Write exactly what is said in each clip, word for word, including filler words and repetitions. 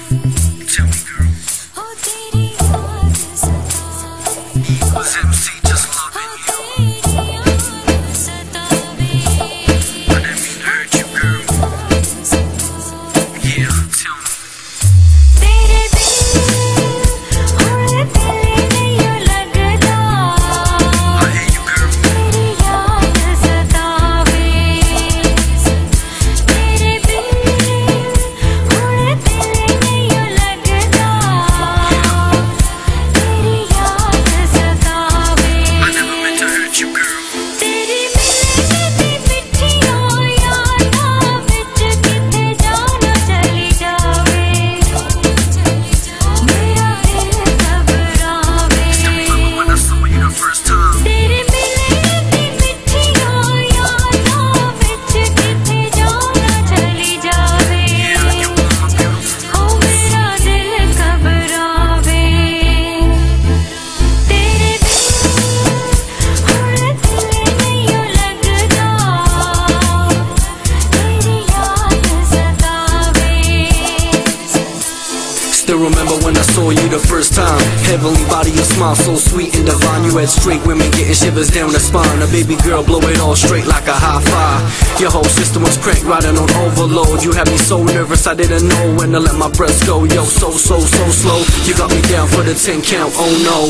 Tell me, girl. Was M C just loving you? I didn't mean to hurt you, girl. Yeah, tell me. I hear you, girl. I never meant to hurt you, girl. Still remember when I saw you the first time? Yeah, you are my beautiful Still remember when I saw you the first time. Heavenly body, your smile so sweet and divine. You had straight women getting shivers down the spine. A baby girl blow it all straight like a high five. Your whole system was cranked, riding on overload. You had me so nervous I didn't know when to let my breath go. Yo, so, so, so slow. You got me down for the ten count, oh no.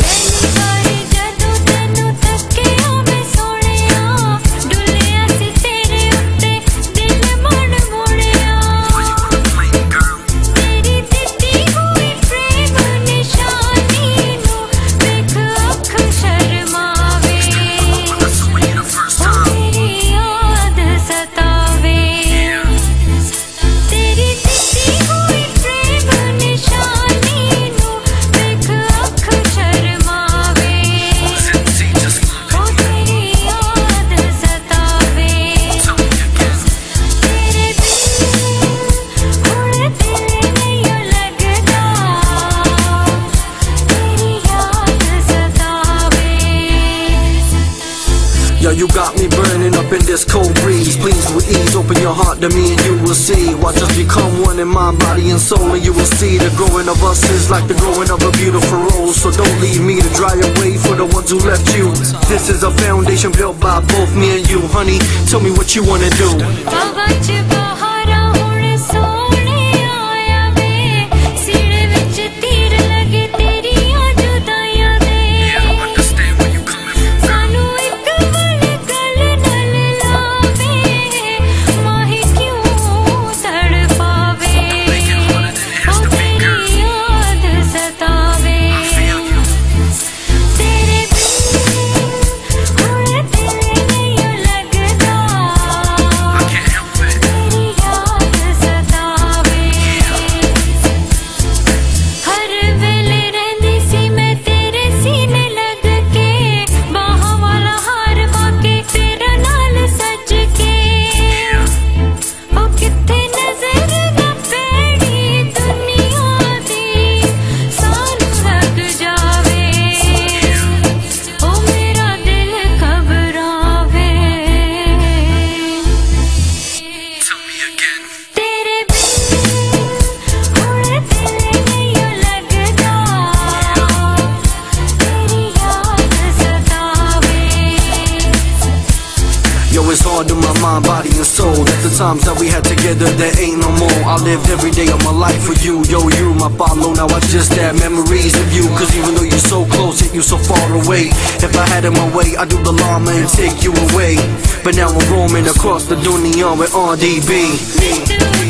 Yo, you got me burning up in this cold breeze. Please with ease, open your heart to me and you will see. Watch us become one in mind, body and soul, and you will see the growing of us is like the growing of a beautiful rose. So don't leave me to dry away for the ones who left you. This is a foundation built by both me and you. Honey, tell me what you wanna do. It's hard to my mind, body and soul. That the times that we had together, there ain't no more. I lived every day of my life for you. Yo, you my follow, now I just have memories of you. Cause even though you're so close, yet you so far away. If I had it my way, I'd do the llama and take you away. But now I'm roaming across the dunya with R D B.